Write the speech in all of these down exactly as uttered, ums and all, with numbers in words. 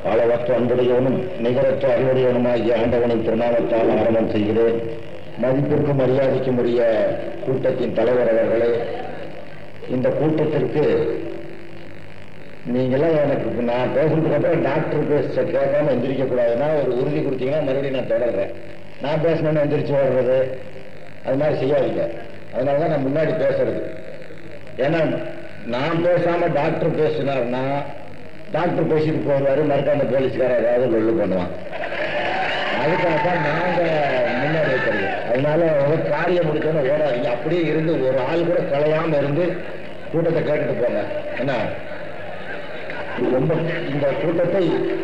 அளவற்ற அன்புடையவனும் நிகரற்ற அருளுடையவனுமாகிய ஆண்டவனின் திருநாமத்தால் ஆரம்பம் செய்கிறேன். மதிப்பிற்கும் மரியாதைக்கும் உரிய கூட்டத்தின் தலைவர் அவர்களே, இந்த கூட்டத்திற்கு நீங்களாம் எனக்கு நான் பேசுறதுக்கு அப்புறம் டாக்டர் பேச கேட்காம எந்திரிக்க கூடாதுன்னா ஒரு உறுதி கொடுத்தீங்கன்னா மறுபடியும் நான் தொடர்றேன். நான் பேசணும்னு எந்திரிச்சு ஓடுறது அது மாதிரி செய்யாதீங்க. அதனாலதான் நான் முன்னாடி பேசுறது. ஏன்னா நான் பேசாம டாக்டர் பேசினார்னா டாக்டர் பேசிட்டு போவாரு, மறுக்காம போலீஸ்கார ஏதாவது லொல்லு பண்ணுவான். அதுக்காகத்தான் நாங்க முன்னாடி வைக்கிறது. அதனால காரியம் முடிக்கணும் ஓடாதீங்க. அப்படியே இருந்து ஒரு ஆள் கூட கலையாம இருந்து கூட்டத்தை கேட்டுட்டு போங்க. என்ன ரொம்ப இந்த கூட்டத்தை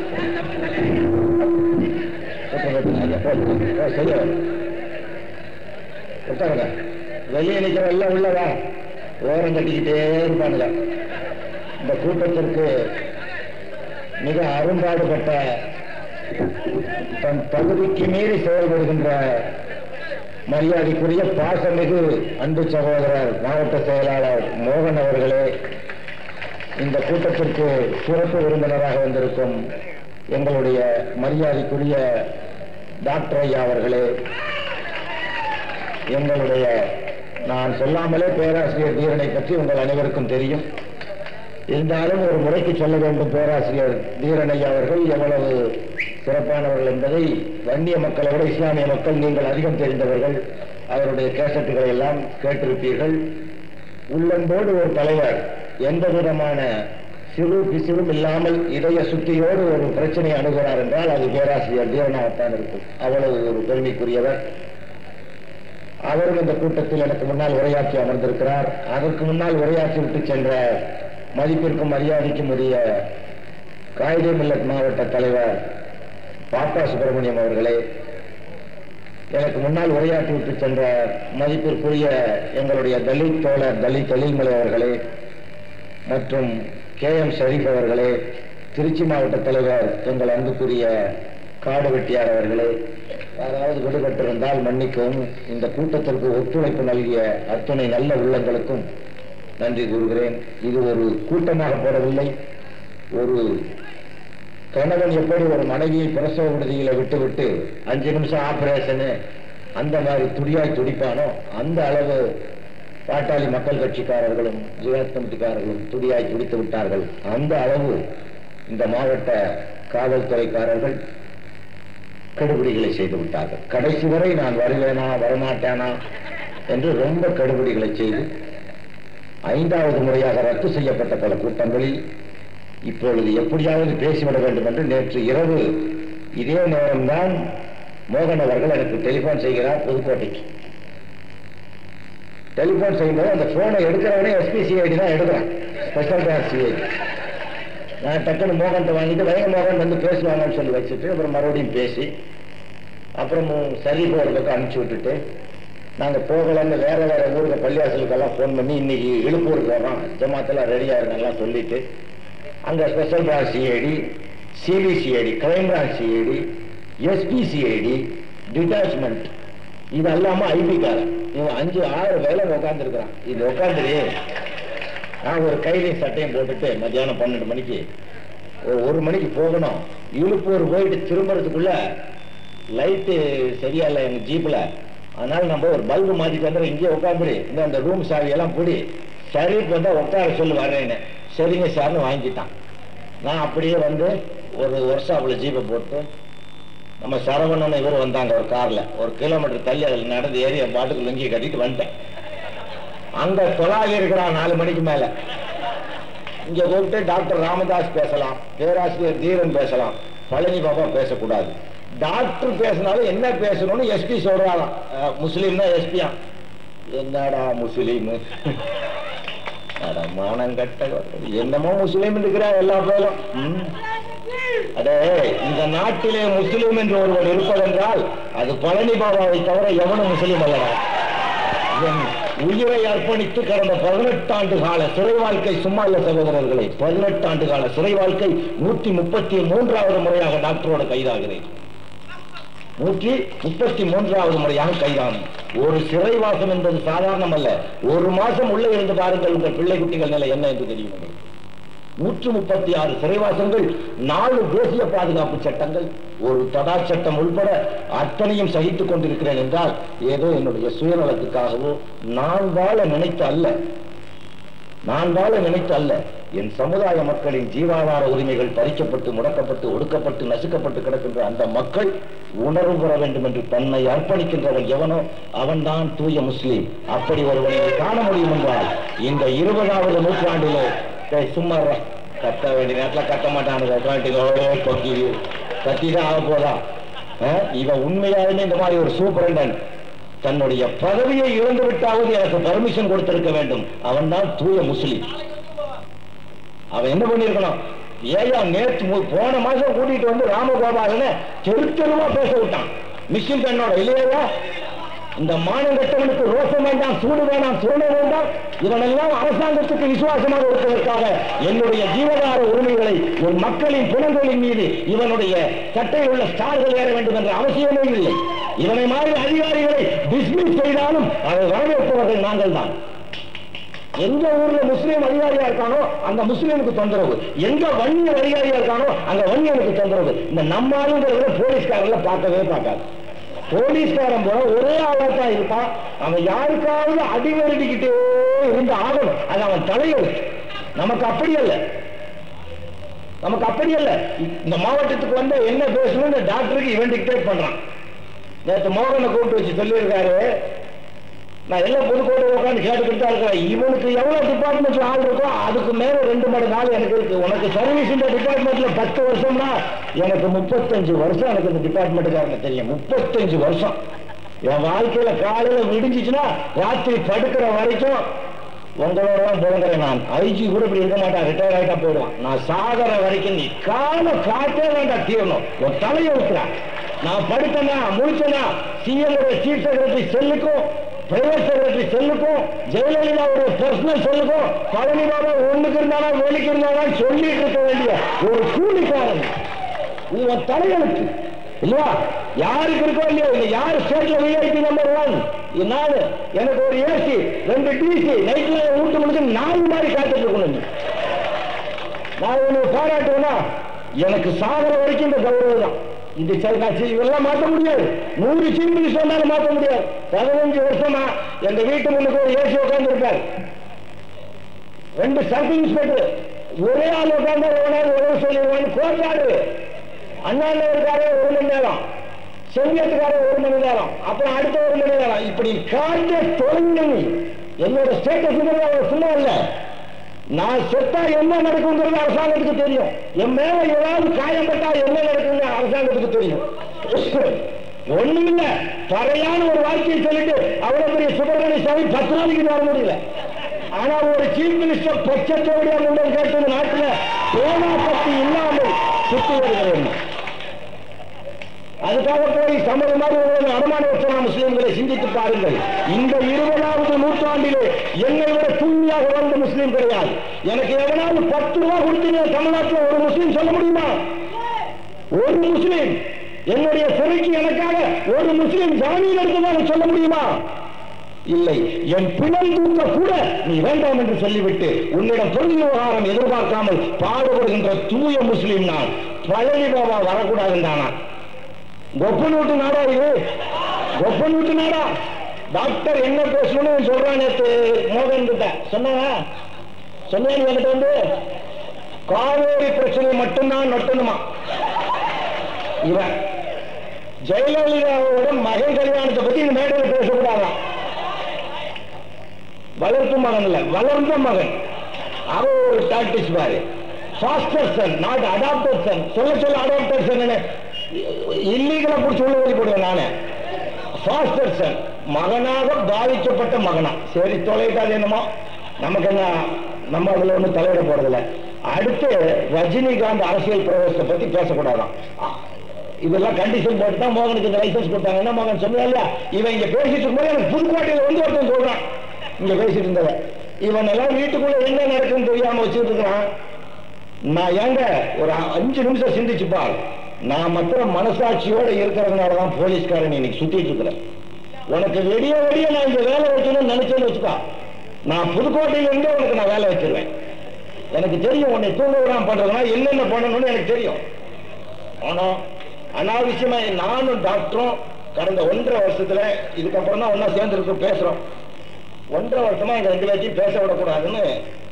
செய்ய உட்காருங்க. வெளியே நிற்கிற எல்லாம் உள்ளவா ஓரம் கட்டிக்கிட்டே இருப்பானுங்க. இந்த கூட்டத்திற்கு மிக அரும்பாடுபட்ட தன் பகுதிக்கு மீறி செயல்படுகின்ற மரியாதைக்குரிய பாசமிகு அன்பு சகோதரர் மாவட்ட செயலாளர் மோகன் அவர்களே, இந்த கூட்டத்திற்கு சிறப்பு விருந்தினராக வந்திருக்கும் எங்களுடைய மரியாதைக்குரிய டாக்டர் ஐயா அவர்களே, எங்களுடைய நான் சொல்லாமலே பேராசிரியர் தீரனை பற்றி உங்கள் அனைவருக்கும் தெரியும். இருந்தாலும் ஒரு முறைக்கு சொல்ல வேண்டும். பேராசிரியர் தீரன் ஐயா அவர்கள் எவ்வளவு சிறப்பானவர்கள் என்பதை வன்னிய மக்களை விட இஸ்லாமிய மக்கள் நீங்கள் அதிகம் தெரிந்தவர்கள். அவருடைய கேசட்டுகளை எல்லாம் கேட்டிருப்பீர்கள். உள்ளன்போடு ஒரு தலைவர் எந்த விதமான சிறு பிசிறும் இல்லாமல் இதய சுத்தியோடு ஒரு பிரச்சனையை அணுகிறார் என்றால் அது பேராசிரியர் தீரனாகத்தான் இருக்கும். அவ்வளவு ஒரு பெருமைக்குரியவர். அவரும் இந்த கூட்டத்தில் எனக்கு முன்னால் உரையாற்றி அமர்ந்திருக்கிறார். அதற்கு முன்னால் உரையாற்றி விட்டு சென்ற மதிப்பிற்கும் மரியாதைக்கும் உரிய காயிதே மில்லத் மாவட்ட தலைவர் பாப்பா சுப்பிரமணியம் அவர்களே, எனக்கு முன்னால் உரையாற்றி விட்டு சென்ற மதிப்பிற்குரிய எங்களுடைய தலித் தோழர் தலித் தொழில்மலை அவர்களே மற்றும் கே எம் ஷரீப் அவர்களே, திருச்சி மாவட்ட தலைவர் எங்கள் அன்புக்குரிய காடு வெட்டியார் அவர்களே, யாராவது விடுபட்டிருந்தால் மன்னிக்கவும். இந்த கூட்டத்திற்கு ஒத்துழைப்பு நல்கிய அத்துணை நல்ல உள்ளங்களுக்கும் நன்றி கூறுகிறேன். இது ஒரு கூட்டமாக போடவில்லை. ஒரு கணவன் எப்படி ஒரு மனைவியை பிரசவ விடுதியில விட்டுவிட்டு அஞ்சு நிமிஷம் ஆபரேஷனு அந்த மாதிரி துடியாய் துடிப்பானோ அந்த அளவு பாட்டாளி மக்கள் கட்சிக்காரர்களும் ஜிஹாத் கமிட்டிக்காரர்களும் துடியாய் துடித்து விட்டார்கள். அந்த அளவு இந்த மாவட்ட காவல்துறைக்காரர்கள் கடுபிடிகளை செய்து விட்டார்கள். கடைசி வரை நான் வருவேனா வரமாட்டேனா என்று ரொம்ப கடுபிடிகளை செய்து ஐந்தாவது முறையாக ரத்து செய்யப்பட்ட பல கூட்டங்களில் இப்பொழுது எப்படியாவது பேசிவிட வேண்டும் என்று நேற்று இரவு இதே நேரம்தான் மோகன் அவர்கள் எனக்கு டெலிபோன் செய்கிறார். புதுக்கோட்டைக்கு டெலிபோன் செய்யும்போது அந்த போனை எடுக்கிறவனே எஸ்பிசிஐடி தான் எடுக்கிறான், ஸ்பெஷல் பிரான்ச் சிஐடி. நான் டக்குன்னு மோகன்கிட்ட வாங்கிட்டு வயங்க மோகன் வந்து பேசுவாங்கன்னு சொல்லி வச்சுட்டு அப்புறம் மறுபடியும் பேசி அப்புறம் சரி போகிறதுக்கு அனுப்பிச்சு விட்டுட்டு நாங்கள் போகலன்னு வேற வேற ஊருக்கு பள்ளியாசலுக்கெல்லாம் ஃபோன் பண்ணி இன்னைக்கு இழுப்பூருக்கு போகிறோம், ஜமாத்தெல்லாம் ரெடியாக இருங்கெல்லாம் சொல்லிட்டு அங்கே special branch CID, CBCID, crime branch CID, SBCID, detachment, இது அல்லாமல் ஐபிக்காரன் இவன் அஞ்சு ஆறு வேலை உட்காந்துருக்கிறான். இது உட்காந்துரு நான் ஒரு கையிலையும் சட்டையும் போட்டுட்டு மத்தியானம் பன்னெண்டு மணிக்கு ஒரு ஒரு மணிக்கு போகணும். இழுப்பூர் போயிட்டு திரும்புறதுக்குள்ள லைட்டு சரியா இல்லை எங்கள் ஜீப்பில். அதனால நம்ம ஒரு பல்பு மாற்றிட்டு வந்துடும், இங்கேயே உட்காந்துரு, இந்த அந்த ரூம் சாவியெல்லாம் பிடி, சரி வந்தால் உட்கார சொல்லி வர்றேன்னு. சரிங்க சார்னு வாங்கிட்டான். நான் அப்படியே வந்து ஒரு ஒர்க் ஷாப்பில் ஜீப்பை போட்டு நம்ம சரவணன் இவர் வந்தாங்க ஒரு காரில் ஒரு கிலோமீட்டர் தள்ளி அதில் நடந்து ஏறி என் பாட்டுக்கு லுங்கி கட்டிட்டு வந்துட்டேன். அங்க தொலாகி இருக்கிறான் நாலு மணிக்கு மேல. இங்க கூப்பிட்டு டாக்டர் ராமதாஸ் பேசலாம், பேராசிரியர் தீரன் பேசலாம், பழனி பாபா பேசக்கூடாது. டாக்டர் பேசினாலும் என்ன பேசணும்னு எஸ்பி சொல்றாராம். முஸ்லீம்னா எஸ்பியா? என்னடா முஸ்லீம், மானங்கட்ட என்னமோ முஸ்லீம் இருக்கிறா எல்லா பேரும். அதே இந்த நாட்டிலே முஸ்லீம் என்று ஒருவர் இருப்பதென்றால் அது பழனி பாபாவை தவிர எவனும் முஸ்லீம் அல்லடா. உயிரை அர்ப்பணித்து கடந்த பதினெட்டு ஆண்டு கால சிறை வாழ்க்கை சும்மா இல்ல சகோதரர்களை. பதினெட்டு ஆண்டு கால சிறை வாழ்க்கை நூற்றி முப்பத்தி மூன்றாவது முறையாக டாக்டரோட கைதாகிறேன். நூற்றி முப்பத்தி மூன்றாவது முறையாக கைதாகும். ஒரு சிறைவாசம் என்பது சாதாரணம் அல்ல. ஒரு மாசம் உள்ள இருந்து பாருங்கள் உங்கள் பிள்ளை குட்டிகள் நிலை என்ன என்று தெரியும். நூற்று முப்பத்தி ஆறு சிறைவாசங்கள், நாலு தேசிய பாதுகாப்பு சட்டங்கள், ஒரு தடா சட்டம் உள்பட அத்தனையும் சகித்துக் கொண்டிருக்கிறேன் என்றால் ஏதோ என்னுடைய சுயநலத்துக்காகவோ நான் வாழ நினைத்து அல்ல, நான் வாழ நினைத்து அல்ல. என் சமுதாய மக்களின் ஜீவாதார உரிமைகள் பறிக்கப்பட்டு, முடக்கப்பட்டு, ஒடுக்கப்பட்டு, நசுக்கப்பட்டு கிடக்கின்ற அந்த மக்கள் உணர்வு பெற வேண்டும் என்று தன்னை அர்ப்பணிக்கின்றவன் எவனோ அவன்தான் தூய முஸ்லீம். அப்படி ஒருவனை காண முடியும் என்றால் இந்த இருபதாவது நூற்றாண்டிலே சும்மா கத்த வேண்டிய நேரத்தில் கத்த மாட்டானுங்க, கத்திதான் ஆக போதா. இவன் உண்மையாலுமே இந்த மாதிரி ஒரு சூப்பரண்டன் தன்னுடைய பதவியை இழந்து விட்டாவது எனக்கு பர்மிஷன் கொடுத்திருக்க வேண்டும். அவன் தான் தூய முஸ்லீம். அவன் என்ன பண்ணிருக்கணும்? ஏயா நேற்று போன மாசம் கூட்டிட்டு வந்து ராமகோபாலனை தெரு தெருவா பேச விட்டான் மிஷின் பெண்ணோட, இல்லையா? இந்த மானங்கட்டவனுக்கு ரோஷம் வேண்டாம், சூடு வேண்டாம், சூழ வேண்டாம். இவனெல்லாம் அரசாங்கத்துக்கு விசுவாசமாக இருப்பதற்காக என்னுடைய ஜீவதார உரிமைகளை ஒரு மக்களின் புலங்களின் மீது இவனுடைய சட்டையில் உள்ள ஸ்டார்கள் ஏற வேண்டும் என்ற அவசியமே இல்லை. இவனை மாதிரி அதிகாரிகளை டிஸ்மிஸ் செய்தாலும் அதை வரவேற்பவர்கள் நாங்கள் தான். எங்க ஊர்ல முஸ்லீம் அதிகாரியா இருக்கானோ அந்த முஸ்லீமுக்கு தொந்தரவு, எங்க வன்னியர் அதிகாரியா இருக்கானோ அங்க வன்னியனுக்கு தொந்தரவு. இந்த நம்மாளுங்கிறத போலீஸ்காரர்ல பார்க்கவே பார்க்காது. போலீஸ்காரன் போல ஒரே ஆளாத்தான் இருப்பான். அவன் யாருக்காவது அடிவருடிக்கிட்டே இருந்து ஆகணும், அது அவன் தலையெழுத்து. நமக்கு அப்படி அல்ல, நமக்கு அப்படி அல்ல. இந்த மாவட்டத்துக்கு வந்து என்ன பேசணும் இந்த டாக்டருக்கு இவன் டிக்டேட் பண்றான். நேற்று மோகனை கூப்பிட்டு வச்சு சொல்லியிருக்காரு, நான் எல்லாம் புதுக்கோட்டை உட்காந்து கேட்டுக்கிட்டு தான் இருக்கிறேன். இவனுக்கு எவ்வளவு டிபார்ட்மெண்ட்ல ஆள் இருக்கோ அதுக்கு மேல ரெண்டு மணி நாள் எனக்கு இருக்கு. உனக்கு சர்வீஸ் இந்த டிபார்ட்மெண்ட்ல பத்து வருஷம்னா எனக்கு முப்பத்தஞ்சு வருஷம் எனக்கு இந்த டிபார்ட்மெண்ட்டுக்காரங்க தெரியும். முப்பத்தஞ்சு வருஷம் என் வாழ்க்கையில காலையில விடிஞ்சிச்சுன்னா ராத்திரி படுக்கிற வரைக்கும் உங்களோட தான் போகிறேன். நான் ஐஜி கூட இப்படி இருக்க மாட்டான், ரிட்டையர் ஆகிட்டா போயிடுவான். நான் சாகர வரைக்கும் நீ கால காட்டே வேண்டாம், தீரணும். ஒரு தலையை ஊத்துறேன். நான் படுத்தனா முடிச்சனா சிஎம் சீஃப் செக்ரட்டரி செல்லுக்கும், பிரைவேட் செக்ரட்டரி செல்லுக்கும், ஜெயலலிதாவுடைய பர்சனல் செல்லுக்கும் பழனி பாபா ஒண்ணுக்கு இருந்தானா வேலைக்கு இருந்தானா சொல்லிட்டு இருக்க வேண்டிய ஒரு கூலிக்காரன் உன் தலையெழுத்து இல்லையா? யாருக்கு இருக்கோ இல்லையோ, இல்ல யாரு ஸ்டேட்ல விஐபி நம்பர் ஒன் நானு, எனக்கு ஒரு ஏசி ரெண்டு டிசி நைட்ல ஊட்டு முடிச்சு நாலு மாதிரி காத்துட்டு இருக்கணும். நான் உனக்கு பாராட்டுவேனா? எனக்கு சாகர வரைக்கும் இந்த கௌரவம் தான். இந்த இதெல்லாம் மாற்ற முடியாது. நூறு சீஃப் மினிஸ்டர் இருந்தாலும் மாற்ற முடியாது. பதினஞ்சு வருஷமா எங்க வீட்டு முன்னுக்கு ஒரு ஏசி உட்கார்ந்து இருக்காரு, ரெண்டு சப் இன்ஸ்பெக்டர் ஒரே ஆள் உட்கார்ந்து உதவி சொல்லுவான்னு கோட்டாடு. அண்ணா இருக்காரு ஒரு மணி நேரம், செங்கத்துக்கார ஒரு மணி நேரம், அப்புறம் அடுத்த ஒரு மணி நேரம், இப்படி காட்ட தொலைங்க. என்னோட ஸ்டேட்டஸ் சும்மா இல்ல. நான் செத்தா என்ன நடக்குங்கிறது அரசாங்கத்துக்கு தெரியும். என் மேல ஏதாவது காயப்பட்டா என்ன நடக்குங்க அரசாங்கத்துக்கு தெரியும். ஒண்ணும் இல்ல, பறையான ஒரு வாழ்க்கையை சொல்லிட்டு அவ்வளவு பெரிய சுப்பிரமணிய சாமி பத்து நாளைக்கு வர முடியல. ஆனா ஒரு சீஃப் மினிஸ்டர் பட்சத்தோடைய முன்னர் கேட்டது நாட்டுல பேனா சக்தி இல்லாமல் சுத்தி வருகிறேன். அதுக்காக போய் சமது மாதிரி அடமான வச்சனா முஸ்லீம்களை சிந்தித்து பாருங்கள். இந்த இருபதாவது நூற்றாண்டிலே என்னை விட தூய்மையாக வந்த முஸ்லீம் கிடையாது. எனக்கு எவனாவது பத்து ரூபா கொடுத்தீங்க தமிழ்நாட்டில் ஒரு முஸ்லீம் சொல்ல முடியுமா? ஒரு முஸ்லீம் என்னுடைய சிறைக்கு எனக்காக ஒரு முஸ்லீம் ஜாமீன் எடுத்ததாக சொல்ல முடியுமா? இல்லை. என் பிணம் தூக்க கூட நீ வேண்டாம் என்று சொல்லிவிட்டு உன்னிடம் பொருள் விவகாரம் எதிர்பார்க்காமல் பாடுபடுகின்ற தூய முஸ்லீம் நான். பழனி பாபா வரக்கூடாதுன்றானா? கொப்பன் வீட்டு நாடா இது? கொப்பன் வீட்டு நாடா? டாக்டர் என்ன பேசணும்னு சொல்றான். நேற்று மோகன் கிட்ட சொன்னா சொன்னேன் என்கிட்ட வந்து காவேரி பிரச்சனை மட்டும்தான் நட்டணுமா? இவன் ஜெயலலிதாவோட மகன் கல்யாணத்தை பத்தி இந்த மேடையில் பேசக்கூடாதான். வளர்ப்பு மகன் இல்ல, வளர்ந்த மகன். அவன் ஒரு டாக்டிஸ் பாரு. Foster son, not adopted son. சொல்ல சொல்ல அடாப்டர் சன் இல்லீகலா பிடிச்சி உள்ள ஓடி போடுவேன் நானே. ஃபாஸ்டர் சன் மகனாக பாதிக்கப்பட்ட மகனா. சரி தொலைக்காது என்னமோ, நமக்கு என்ன, நம்ம அதுல ஒண்ணு தலையிட போறதில்ல. அடுத்து ரஜினிகாந்த் அரசியல் பிரவேசத்தை பத்தி பேசக்கூடாதான். இதெல்லாம் கண்டிஷன் போட்டு தான் மோகனுக்கு இந்த லைசன்ஸ் கொடுத்தாங்க. என்ன மகன் சொன்னா இல்லையா, இவன் இங்க பேசிட்டு இருக்கும்போது எனக்கு புதுக்கோட்டையில வந்து ஒருத்தன் சொல்றான் இங்க பேசிட்டு இருந்தத. இவன் எல்லாம் வீட்டுக்குள்ள என்ன நடக்குன்னு தெரியாம வச்சுட்டு இருக்கிறான். நான் ஏங்க ஒரு அஞ்சு நிமிஷம் சிந்திச்சுப்பா. நான் மாத்திரம் மனசாட்சியோட இருக்கிறதுனாலதான் போலீஸ்காரன் இன்னைக்கு சுத்திட்டு இருக்கிறேன். உனக்கு வெடிய வெடிய நான் இங்க வேலை வைக்கணும்னு நினைச்சேன்னு வச்சுக்கா, நான் புதுக்கோட்டையில இருந்தே உனக்கு நான் வேலை வச்சிருவேன். எனக்கு தெரியும் உன்னை தூங்க விடாம பண்றதுனா என்னென்ன பண்ணணும்னு எனக்கு தெரியும். ஆனா அனாவசியமா நானும் டாக்டரும் கடந்த ஒன்றரை வருஷத்துல இதுக்கப்புறம் தான் ஒன்னா சேர்ந்து இருக்கு பேசுறோம். ஒன்றரை வருஷமா எங்க ரெண்டு பேர்த்தையும் பேச விடக்கூடாதுன்னு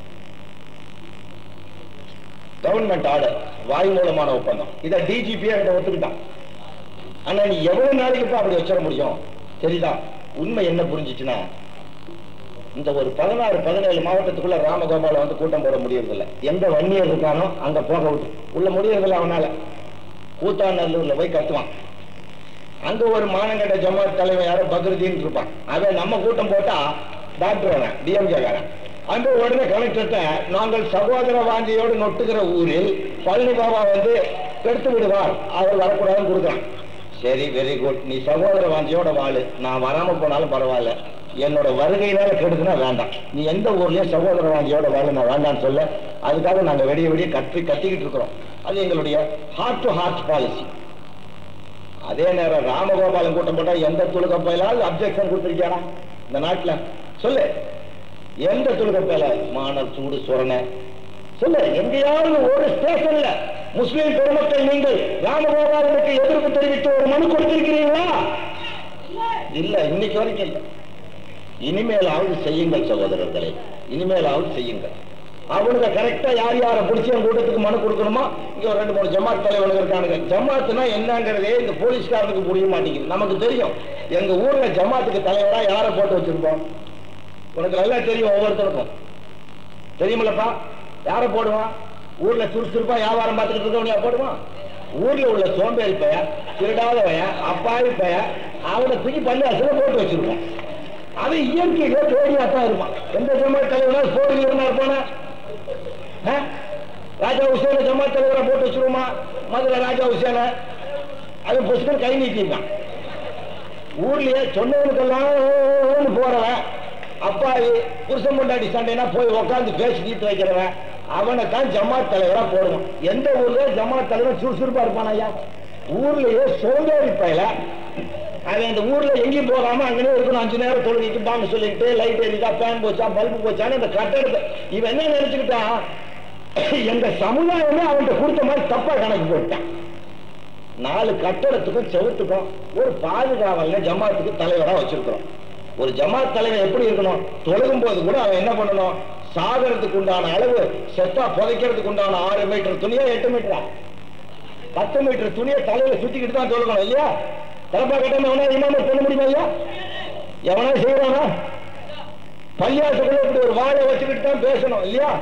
கவர்மெண்ட் ஆர்டர், வாய் மூலமான ஒப்பந்தம். இதை டிஜிபியா கிட்ட ஒத்துக்கிட்டான். ஆனா நீ எவ்வளவு நாளைக்கு அப்படி வச்சிட முடியும்? தெரியுதா? உண்மை என்ன புரிஞ்சிச்சுன்னா, இந்த ஒரு பதினாறு பதினேழு மாவட்டத்துக்குள்ள ராமகோபால வந்து கூட்டம் போட முடியறதில்லை. எந்த வன்னியர் இருக்கானோ அங்க போக விட்டு உள்ள முடியறதில்லை. அவனால கூத்தாநல்லூர்ல போய் கத்துவான். அங்க ஒரு மானங்கட்ட ஜமாத் தலைவர் யாரோ பக்ருதீன் இருப்பான். அவன் நம்ம கூட்டம் போட்டா டாக்டர் டிஎம்கே காரன் அங்க உடனே கலெக்டர்கிட்ட நாங்கள் சகோதர வாஞ்சியோடு நொட்டுகிற ஊரில் பழனி பாபா வந்து எடுத்து விடுவார், அவர் வரக்கூடாதுன்னு கொடுக்குறான். சரி, வெரி குட், நீ சகோதர வாஞ்சியோட வாழு, நான் வராம போனாலும் பரவாயில்ல, என்னோட வருகையினால கெடுதுன்னா வேண்டாம். நீ எந்த ஊர்லயும் சகோதர வாஞ்சியோட வாழு, நான் வேண்டான்னு சொல்ல. அதுக்காக நாங்க வெடிய வெடிய கத்தி கத்திக்கிட்டு இருக்கிறோம். அது எங்களுடைய ஹார்ட் டு ஹார்ட் பாலிசி. அதே நேரம் ராமகோபாலன் கூட்டம் போட்டா எந்த துலுக்க பயிலாவது அப்செக்ஷன் கொடுத்திருக்கியானா இந்த நாட்டுல? சொல்லு, எந்த துலுக்க பயில மானர் சூடு சுரண சொல்லு. எங்கேயாவது ஒரு ஸ்டேஷன்ல முஸ்லிம் பெருமக்கள் நீங்கள் ராமகோபாலனுக்கு எதிர்ப்பு தெரிவித்து ஒரு மனு கொடுத்திருக்கிறீங்களா? இல்ல, இன்னைக்கு வரைக்கும் இல்ல. இனிமேலாவது செய்யுங்கள் சகோதரர்களை, இனிமேலாவது செய்யுங்கள். அவனுங்க கரெக்டா யார் யாரை பிடிச்சி அந்த கூட்டத்துக்கு மனு கொடுக்கணுமா? இங்க ஒரு ரெண்டு மூணு ஜமாத் தலைவனுங்க இருக்கானுங்க. ஜமாத்துனா என்னங்கிறதே இந்த போலீஸ்காரனுக்கு புரிய மாட்டேங்குது. நமக்கு தெரியும், எங்க ஊர்ல ஜமாத்துக்கு தலைவரா யாரை போட்டு வச்சிருப்போம். உனக்கு நல்லா தெரியும், ஒவ்வொருத்தருக்கும் தெரியுமில்லப்பா. யாரை போடுவான்? ஊர்ல சுறுசுறுப்பா வியாபாரம் பார்த்துக்கிட்டு இருக்கவனையா போடுவான்? ஊர்ல உள்ள சோம்பேறி பைய, திருடாத பைய, அப்பாவி பைய, அவனை தூக்கி பள்ளியாசல போட்டு வச்சிருப்பான். அது இயற்கையில தேடியாத்தான் இருப்பான். எந்த ஜமாத் தலைவரா போடுங்க இருப்பானா? ராஜா ஹுசேன ஜமாத் தலைவரை போட்டு வச்சிருவோமா? மதுரை ராஜா ஹுசேன அது புஷ்கர் கை நீட்டிருக்கான். ஊர்லயே சொன்னவனுக்கெல்லாம் போறவன், அப்பாவி புருஷன் பொண்டாட்டி சண்டைனா போய் உட்காந்து பேசி தீர்த்து வைக்கிறவன், அவனை தான் ஜமாத் தலைவரா போடுவான். எந்த ஊர்ல ஜமாத் தலைவர் சுறுசுறுப்பா இருப்பான் ஐயா? ஊர்லயே சோம்பேறி பயில அவன் இந்த ஊர்ல எங்கேயும் போகாம அங்கேயே இருக்கணும். அஞ்சு நேரம் தொழுகைக்கு பாங்க சொல்லிட்டு லைட் எரிக்கா, ஃபேன் போச்சா, பல்பு போச்சான்னு இந்த கட்டடத்தை இவன் என்ன நினைச்சுக்கிட்டான், எங்க சமுதாயமே அவன்கிட்ட கொடுத்த மாதிரி தப்பா கணக்கு போட்டான். நாலு கட்டடத்துக்கும் செவத்துக்கும் ஒரு பாதுகாவல ஜமாத்துக்கு தலைவரா வச்சிருக்கிறோம். ஒரு ஜமாத் தலைவர் எப்படி இருக்கணும்? தொழுகும் போது கூட அவன் என்ன பண்ணணும்? சாகரத்துக்கு உண்டான அளவு, செத்தா புதைக்கிறதுக்கு உண்டான ஆறு மீட்டர் துணியா, எட்டு மீட்டரா, பத்து மீட்டர் துணியை தலையில சுத்திக்கிட்டு தான் தொழுகணும் இல்லையா? தலப்பா கட்டாம எவனா இமாமத் பண்ண முடியுமா ஐயா? எவனா செய்யறானா? பள்ளியாசத்துல இப்படி ஒரு வாழை வச்சுக்கிட்டு தான் பேசணும் இல்லையா?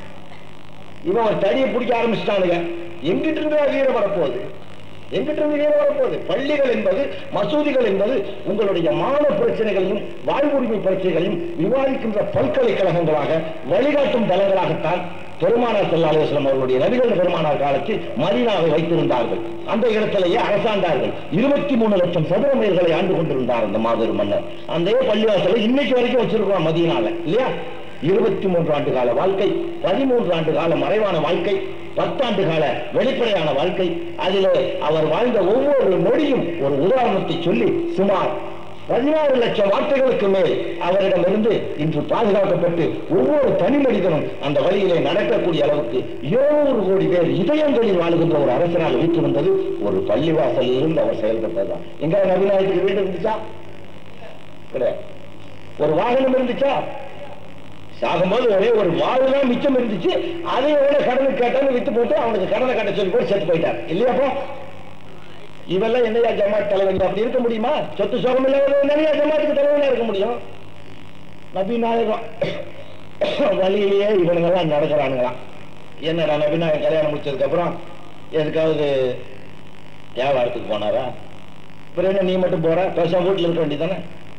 இவன் ஒரு தடியை பிடிக்க ஆரம்பிச்சுட்டானுங்க. எங்கிட்டு இருந்து வீர வரப்போகுது? எங்கிட்ட இருந்து வீர வரப்போகுது? பள்ளிகள் என்பது, மசூதிகள் என்பது உங்களுடைய மான பிரச்சனைகளையும் வாழ்வுரிமை பிரச்சனைகளையும் விவாதிக்கின்ற பல்கலைக்கழகங்களாக வழிகாட்டும் தலங்களாகத்தான் பெருமானார் ஸல்லல்லாஹு அலைஹி வஸல்லம் அவர்களுடைய நபிகள் பெருமானார் காலத்தில் மதீனாவை வைத்திருந்தார்கள். அந்த இடத்திலேயே அரசாண்டார்கள். இருபத்தி மூணு லட்சம் சதுர மைல்களை ஆண்டு கொண்டிருந்தார் அந்த மாபெரும் மன்னர். அந்த பள்ளிவாசலை இன்னைக்கு வரைக்கும் வச்சிருக்கோம் மதீனால இல்லையா? இருபத்தி மூன்று ஆண்டு கால வாழ்க்கை, பதிமூன்று ஆண்டு கால மறைவான வாழ்க்கை, பத்தாண்டு கால வெளிப்படையான வாழ்க்கை. அதிலே அவர் வாழ்ந்த ஒவ்வொரு நொடியும் ஒரு உதாரணத்தை சொல்லி சுமார் பதினாறு லட்சம் வார்த்தைகளுக்கு மேல் அவரிடமிருந்து இன்று பாதுகாக்கப்பட்டு ஒவ்வொரு தனி மனிதனும் அந்த வழியிலே நடக்கக்கூடிய அளவுக்கு இருநூறு கோடி பேர் இதயங்களில் வாழுகின்ற ஒரு அரசனால் வீட்டு வந்தது ஒரு பள்ளிவாசலில் இருந்து அவர் செயல்பட்டதுதான். எங்க நபிநாயகத்துக்கு வீடு இருந்துச்சா? கிடையாது. ஒரு வாகனம் இருந்துச்சா? சாகும்போது ஒரே ஒரு வாழ்தான் மிச்சம் இருந்துச்சு. அதைய விட கடனுக்கு கேட்டாலும் வித்து போட்டு அவனுக்கு கடனை கட்ட சொல்லி போட்டு செத்து போயிட்டார் இல்லையாப்போ? இவெல்லாம் என்னையா ஜமாத் தலைவர் அப்படி இருக்க முடியுமா? சொத்து சோகம் இல்லையா ஜமாத்துக்கு தலைவனா இருக்க முடியும்? நபிநாயகம் வழியிலேயே இவனுங்கெல்லாம் நடக்கிறானுங்களாம். என்னடா நபிநாயகம் கல்யாணம் முடிச்சதுக்கு அப்புறம் எதுக்காவது வியாபாரத்துக்கு போனாரா? அப்புறம் என்ன நீ மட்டும் போற? பேசாம வீட்டுல இருக்க வேண்டியதானே?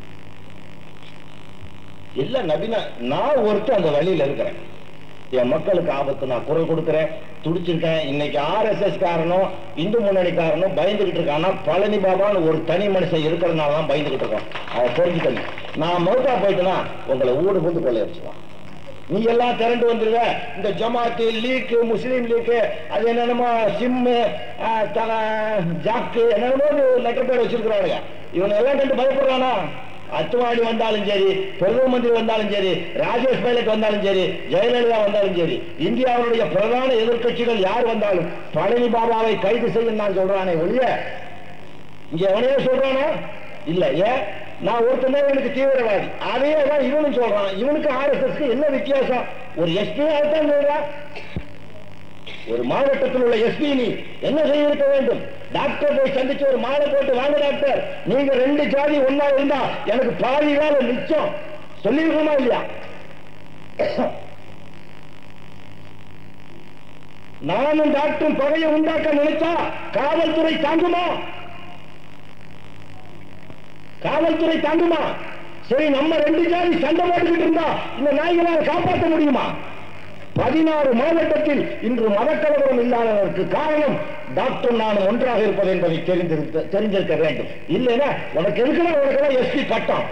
இல்ல நபினா, நான் ஒருத்தர் அந்த வழியில இருக்கிறேன். என் மக்களுக்கு ஆபத்து நான் குரல் கொடுக்கிறேன், துடிச்சிருக்கேன். இன்னைக்கு ஆர் எஸ் எஸ் காரனும் இந்து முன்னணி காரனும் பயந்துகிட்டு இருக்கான்னா பழனி பாபான்னு ஒரு தனி மனுஷன் இருக்கிறதுனாலதான் பயந்துகிட்டு இருக்கோம். அதை தெரிஞ்சுக்கணும். நான் மௌத்தா போயிட்டேன்னா உங்களை ஊடு கொண்டு கொள்ள வச்சுக்கலாம். நீ எல்லாம் திரண்டு வந்துருவ. இந்த ஜமாத்து லீக்கு, முஸ்லீம் லீக்கு, அது என்னென்னமோ சிம்மு, ஜாக்கு, என்னென்னமோ லெட்டர் பேர் வச்சிருக்கிறானுங்க. இவனை எல்லாம் கண்டு பயப்படுறானா? அத்வானி வந்தாலும் சரி, பிரதம மந்திரி வந்தாலும் சரி, ராஜேஷ் பைலட் வந்தாலும் சரி, ஜெயலலிதா வந்தாலும் சரி, இந்தியாவுடைய பிரதான எதிர்கட்சிகள் யார் வந்தாலும் பழனி பாபாவை கைது செய்யும் நான் சொல்றானே ஒழிய இங்க எவனையே சொல்றானா இல்ல. ஏன் நான் ஒருத்தன் இவனுக்கு தீவிரவாதி, அதே தான் இவனும் சொல்றான். இவனுக்கு ஆர்எஸ்எஸ்க்கு என்ன வித்தியாசம்? ஒரு எஸ்பி தான் சொல்றான். ஒரு மாவட்டத்தில் உள்ள எஸ்பி நீ என்ன செய்திருக்க வேண்டும்? டாக்டர் போய் சந்திச்சு ஒரு மாலை போட்டு வாங்க டாக்டர், நீங்க ரெண்டு ஜாதி ஒன்னா இருந்தா எனக்கு பாதி கால மிச்சம் சொல்லிருக்கோமா இல்லையா? நானும் டாக்டரும் பகையை உண்டாக்க நினைச்சா காவல்துறை தாங்குமா? காவல்துறை தாங்குமா? சரி, நம்ம ரெண்டு ஜாதி சண்டை போட்டுக்கிட்டு இருந்தா இந்த நாய்களால் காப்பாற்ற முடியுமா? பதினாறு மாவட்டத்தில் இன்று மதக்கலவரம் இல்லாததற்கு காரணம் டாக்டர் நானும் ஒன்றாக இருப்பது என்பதை தெரிந்திருக்க தெரிஞ்சிருக்க வேண்டும். இல்லைன்னா உனக்கு எதுக்குன்னா உனக்கெல்லாம் எஸ்பி பட்டம்,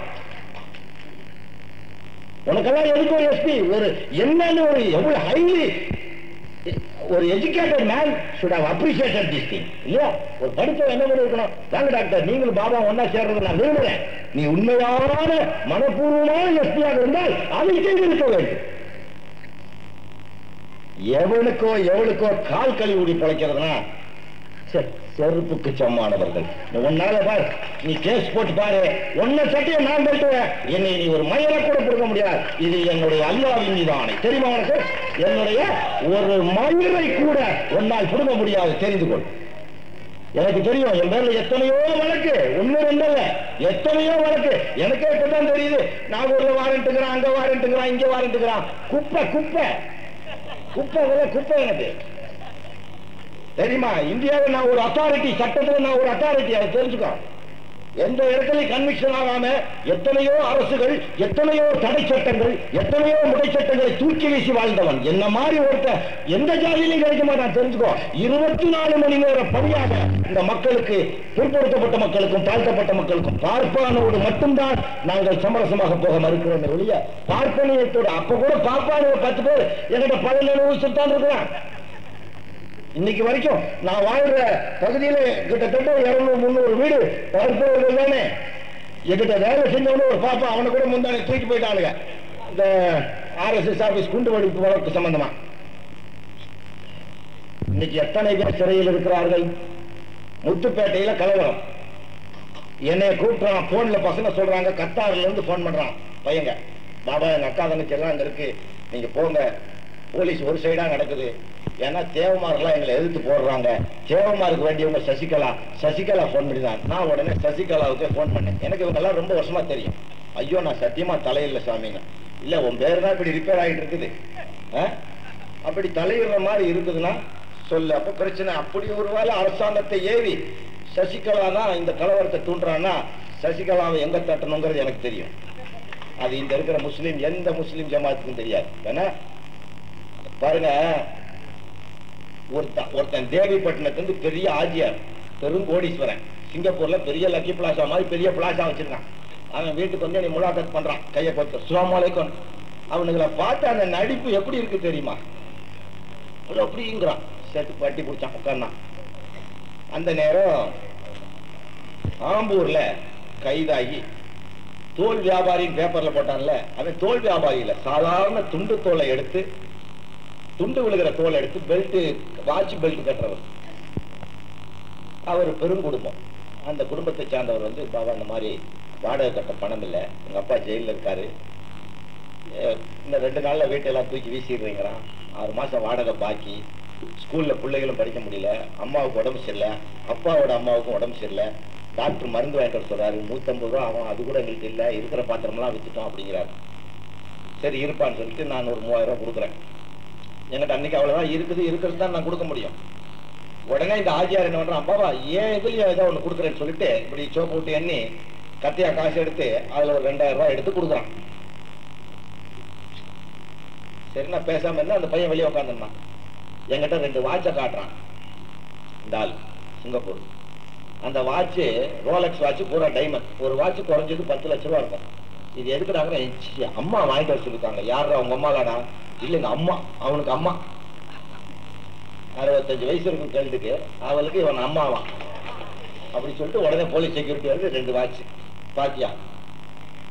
உனக்கெல்லாம் எதுக்கும் எஸ்பி ஒரு என்னன்னு ஒரு எவ்வளவு ஹைலி ஒரு educated man should have appreciated this thing. இல்லையா? ஒரு படித்தவன் என்ன பண்ணிருக்கணும்? வாங்க டாக்டர், நீங்களும் பாபா ஒன்னா சேர்றது நான் விரும்புறேன். நீ உண்மையான மனப்பூர்வமான எஸ்பியாக இருந்தால் அதை செய்திருக்க வேண்டும். எவனுக்கோ எவனுக்கோ கால் கழுவி பிழைக்கிறதுனா செருப்புக்கு சம்மானவர்கள். உன்னால பாரு, நீ கேஸ் போட்டு பாரு, ஒன்ன சட்டையை நான் தட்டுவேன், என்னை நீ ஒரு மயிலை கூட கொடுக்க முடியாது. இது என்னுடைய அல்லாவின் மீது ஆணை. தெரியுமா உனக்கு? என்னுடைய ஒரு மயிலை கூட ஒன்னால் கொடுக்க முடியாது, தெரிந்து கொள். எனக்கு தெரியும் என் பேர்ல எத்தனையோ வழக்கு, ஒண்ணு ரெண்டு இல்ல, எத்தனையோ வழக்கு. எனக்கே இப்பதான் தெரியுது. நாகூர்ல வாரண்ட்டுக்கிறான், அங்க வாரண்ட்டுக்கிறான், இங்க வாரண்ட்டுக்கிறான். குப்பை குப்பை குப்பை குப்பை எனக்கு தெரியுமா? இந்தியாவில் நான் ஒரு அத்தாரிட்டி, சட்டத்தில் நான் ஒரு அத்தாரிட்டி, அதை தெரிஞ்சுக்கோ. எந்த இடத்துலையும் கன்விக்ஷன் ஆகாம எத்தனையோ அரசுகள், எத்தனையோ தடை சட்டங்கள், எத்தனையோ முடை சட்டங்களை தூக்கி வீசி வாழ்ந்தவன். என்ன மாதிரி ஒருத்த எந்த ஜாதியிலையும் கிடைக்க மாட்டான், தெரிஞ்சுக்கோ. இருபத்தி நாலு மணி நேர பணியாக இந்த மக்களுக்கு, பிற்படுத்தப்பட்ட மக்களுக்கும் தாழ்த்தப்பட்ட மக்களுக்கும் பார்ப்பானோடு மட்டும்தான் நாங்கள் சமரசமாக போக மறுக்கிறோம் ஒழிய பார்ப்பனியத்தோடு அப்ப கூட பார்ப்பான பத்து பேர் என்கிட்ட பழைய நினைவு தான் இருக்கிறான். இன்னைக்கு வரைக்கும் நான் வாழ்ற பகுதியில கிட்டத்தட்ட இருநூறு முன்னூறு வீடு பார்ப்பவர்கள் தானே. என்கிட்ட வேலை செஞ்சவனு ஒரு பாப்பா, அவனை கூட முந்தானே தூக்கி போயிட்டானுங்க இந்த ஆர்எஸ்எஸ் ஆபீஸ் குண்டு வெடிப்பு வழக்கு சம்பந்தமா. இன்னைக்கு எத்தனை பேர் சிறையில் இருக்கிறார்கள்? முத்துப்பேட்டையில கலவரம், என்னைய கூப்பிட்டான் போன்ல, பசங்க சொல்றாங்க கத்தாரில இருந்து போன் பண்றான் பையங்க, பாபா எங்க அக்கா தங்கச்சி எல்லாம் அங்க இருக்கு, நீங்க போங்க, போலீஸ் ஒரு சைடா நடக்குது. ஏன்னா தேவமாரெல்லாம் எங்களை எதிர்த்து போடுறாங்க. தேவமாருக்கு வேண்டியவங்க சசிகலா, சசிகலா போன் பண்ணிதான். நான் உடனே சசிகலாவுக்கு போன் பண்ணேன். எனக்கு இவங்க எல்லாம் ரொம்ப வருஷமா தெரியும். ஐயோ நான் சத்தியமா தலையில்ல சாமிங்க. இல்ல உன் பேர் தான் இப்படி ரிப்பேர் ஆகிட்டு இருக்குது, அப்படி தலையிடுற மாதிரி இருக்குதுன்னா சொல்லு, அப்ப பிரச்சனை. அப்படி ஒரு வேலை அரசாங்கத்தை ஏவி சசிகலா தான் இந்த கலவரத்தை தூண்டுறான்னா சசிகலாவை எங்க தட்டணுங்கிறது எனக்கு தெரியும். அது இந்த இருக்கிற முஸ்லீம் எந்த முஸ்லீம் ஜமாத்துக்கும் தெரியாது. ஏன்னா பாருங்க, ஒருத்தன் தேவிப்பட்டினத்து பெரிய ஆஜியார், பெரும் கோடீஸ்வரன், சிங்கப்பூர்ல பெரிய லக்கி பிளாசா மாதிரி பெரிய பிளாசா வச்சிருக்கான். அவன் வீட்டுக்கு வந்து நீ முலாக்கத் பண்றான், கையை கொத்து சுவாமலைக்கும். அவனுங்களை பார்த்து அந்த நடிப்பு எப்படி இருக்கு தெரியுமா? அப்படிங்கிறான், சேர்த்து பட்டி பிடிச்சான், உட்கார்ந்தான். அந்த நேரம் ஆம்பூர்ல கைதாகி தோல் வியாபாரின்னு பேப்பர்ல போட்டான்ல, அவன் தோல் வியாபாரி இல்ல, சாதாரண துண்டு தோலை எடுத்து, துண்டு விழுகிற தோலை எடுத்து பெல்ட், வாட்ச் பெல்ட் கட்டுறவர். அவர் பெரும் குடும்பம். அந்த குடும்பத்தை சார்ந்தவர் வந்து, பாபா இந்த மாதிரி வாடகை கட்ட பணம் இல்லை, எங்க அப்பா ஜெயில இருக்காரு, இந்த ரெண்டு நாள்ல வீட்டெல்லாம் தூக்கி வீசிடுறீங்கிறான், ஆறு மாசம் வாடகை பாக்கி, ஸ்கூல்ல பிள்ளைகளும் படிக்க முடியல, அம்மாவுக்கு உடம்பு சரியில்லை, அப்பாவோட அம்மாவுக்கும் உடம்பு சரியில்லை, டாக்டர் மருந்து வாங்கிட்டு சொல்றாரு, நூத்தம்பது ரூபா ஆகும், அது கூட எங்களுக்கு இல்லை, இருக்கிற பாத்திரம்லாம் வித்துட்டோம் அப்படிங்கிறாரு. சரி இருப்பான்னு சொல்லிட்டு நான் ஒரு மூவாயிரம் ரூபாய் கொடுக்குறேன். என்கிட்ட அன்னைக்கு அவ்வளவுதான் இருக்குது, இருக்கிறது தான் நான் கொடுக்க முடியும். உடனே இந்த ஆஜியார் என்ன பண்றான், பாபா ஏன் இதுலயும் ஏதோ ஒண்ணு கொடுக்குறேன்னு சொல்லிட்டு இப்படி சோப்பு விட்டு எண்ணி கத்தியா காசு எடுத்து அதுல ஒரு ரெண்டாயிரம் ரூபாய் எடுத்து கொடுக்குறான். சரி நான் பேசாம இருந்தா அந்த பையன் வெளியே உட்காந்துருந்தான். என்கிட்ட ரெண்டு வாட்சை காட்டுறான் இந்த ஆள், சிங்கப்பூர். அந்த வாட்சு ரோலக்ஸ் வாட்சு பூரா டைமண்ட். ஒரு வாட்சு குறைஞ்சது பத்து லட்சம் ரூபா இருக்கும். இது எதுக்குறாங்க, அம்மா வாங்கிட்டு வர சொல்லிருக்காங்க. யாரா அவங்க அம்மா தானா? இல்லைங்க அம்மா, அவனுக்கு அம்மா அறுபத்தஞ்சு வயசு இருக்கும் கேள்விக்கு, அவளுக்கு இவன் அம்மாவான் அப்படி சொல்லிட்டு உடனே போலீஸ் செக்யூரிட்டி வந்து ரெண்டு வாட்ச் பாத்தியா